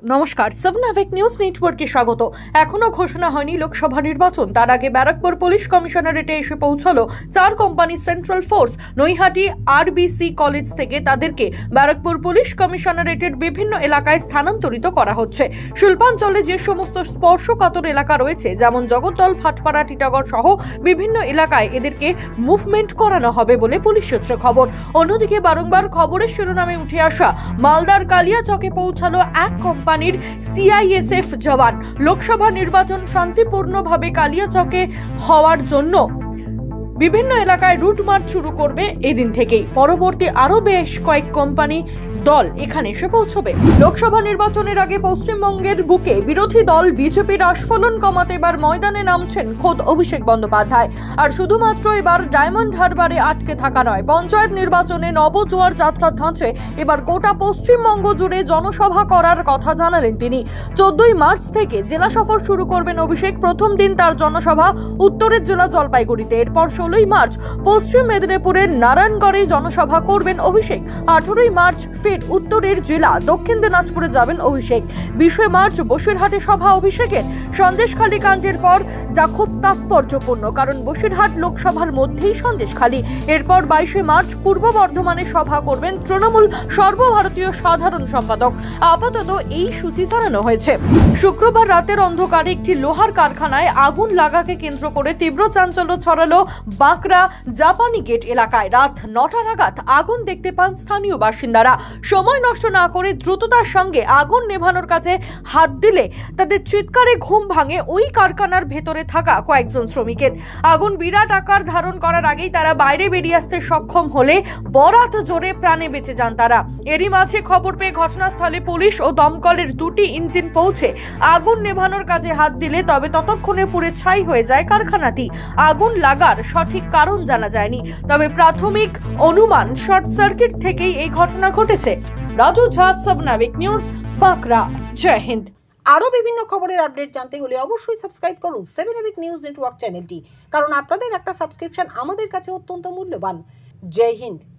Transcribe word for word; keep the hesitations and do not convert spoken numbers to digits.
নমস্কার, সেভেন অ্যাভেক নিউজ নেটওয়ার্কে স্বাগত। এখনো ঘোষণা হয়নি লোকসভা নির্বাচন, তার আগে ব্যারাকপুর পুলিশ কমিশনারেটে এসে পৌঁছালো চার company central force. Naihati RBC college থেকে তাদেরকে ব্যারাকপুর পুলিশ কমিশনারেটের বিভিন্ন এলাকায় স্থানান্তরিত করা হচ্ছে। শিল্পাঞ্চলে যে সমস্ত স্পর্শকাতর এলাকা রয়েছে, যেমন জগদ্দল, ভাটপাড়া, টিটাগড় সহ বিভিন্ন এলাকায় এদেরকে মুভমেন্ট করানো হবে বলে পুলিশ সূত্রে খবর। অন্যদিকে বারংবার খবরের শিরোনামে উঠে আসা মালদার কালিয়াচকে পৌঁছালো এক কোম্পানির সিআইএসএফ জওয়ান। লোকসভা নির্বাচন শান্তিপূর্ণভাবে কালিয়াচকে হওয়ার জন্য বিভিন্ন এলাকায় রুট মার্চ শুরু করবে এদিন থেকেই। পরবর্তী আরো বেশ কয়েক কোম্পানি দল এখানে এসে পৌঁছবে। লোকসভা নির্বাচনের আগে পশ্চিমবঙ্গের বুকে বিরোধী দল বিজেপির আস্ফলন কমাতে এবার ময়দানে নামছেন খোদ অভিষেক বন্দ্যোপাধ্যায়। আর শুধুমাত্র এবার ডায়মন্ড হারবারে আটকে থাকা নয়, পঞ্চায়েত নির্বাচনে নবজোয়ার যাত্রার ধাঁচে এবার গোটা পশ্চিমবঙ্গ জুড়ে জনসভা করার কথা জানালেন তিনি। চোদ্দই মার্চ থেকে জেলা সফর শুরু করবেন অভিষেক। প্রথম দিন তার জনসভা উত্তরের জেলা জলপাইগুড়িতে, এরপর ষোলোই মার্চ পশ্চিম মেদিনীপুরের নারায়ণগড়ে জনসভা করবেন অভিষেক। আঠারোই মার্চ ফের উত্তরের জেলা দক্ষিণ দিনাজপুরে যাবেন অভিষেক। বিশে মার্চ বসিরহাটে সভা অভিষেকের। সন্দেশখালী কাণ্ডের পর যা খুব তাৎপর্যপূর্ণ, কারণ বসিরহাট লোকসভার মধ্যেই সন্দেশখালী। এরপর বাইশে মার্চ পূর্ব বর্ধমানে সভা করবেন তৃণমূল সর্বভারতীয় সাধারণ সম্পাদক। আপাতত এই সূচি জানানো হয়েছে। শুক্রবার রাতের অন্ধকারে একটি লোহার কারখানায় আগুন লাগাকে কেন্দ্র করে তীব্র চাঞ্চল্য ছড়ালো বাঁকড়া জাপানি গেট এলাকায়। রাত নটা নাগাদ আগুন দেখতে পান স্থানীয় বাসিন্দারা। সময় নষ্ট না করে দ্রুততার সঙ্গে আগুন নেভানোর কাছে হাত দিলে তাদের চিৎকারে ঘুম ভাঙে ওই কারখানার ভেতরে থাকা কয়েকজন শ্রমিকের। আগুন বিরাট আকার ধারণ করার আগেই তারা বাইরে বেরিয়ে আসতে সক্ষম হলে বরাত জোরে প্রাণে বেঁচে যান তারা। এরই মাঝে খবর পেয়ে ঘটনাস্থলে পুলিশ ও দমকলের দুটি ইঞ্জিন পৌঁছে আগুন নেভানোর কাজে হাত দিলে তবে ততক্ষণে পুড়ে ছাই হয়ে যায় কারখানাটি। আগুন লাগার সঠিক কারণ জানা যায়নি, তবে প্রাথমিক অনুমান শর্ট সার্কিট থেকেই এই ঘটনা ঘটেছে। রাজু ঝা, সেভেন অ্যাভেক নিউজ, বাঁকড়া। জয় হিন্দ। আরও বিভিন্ন খবরের আপডেট জানতে হলে অবশ্যই সাবস্ক্রাইব করুন সেভেন অ্যাভেক নিউজ নেটওয়ার্ক চ্যানেলটি, কারণ আপনাদের একটা সাবস্ক্রিপশন আমাদের কাছে অত্যন্ত মূল্যবান। জয় হিন্দ।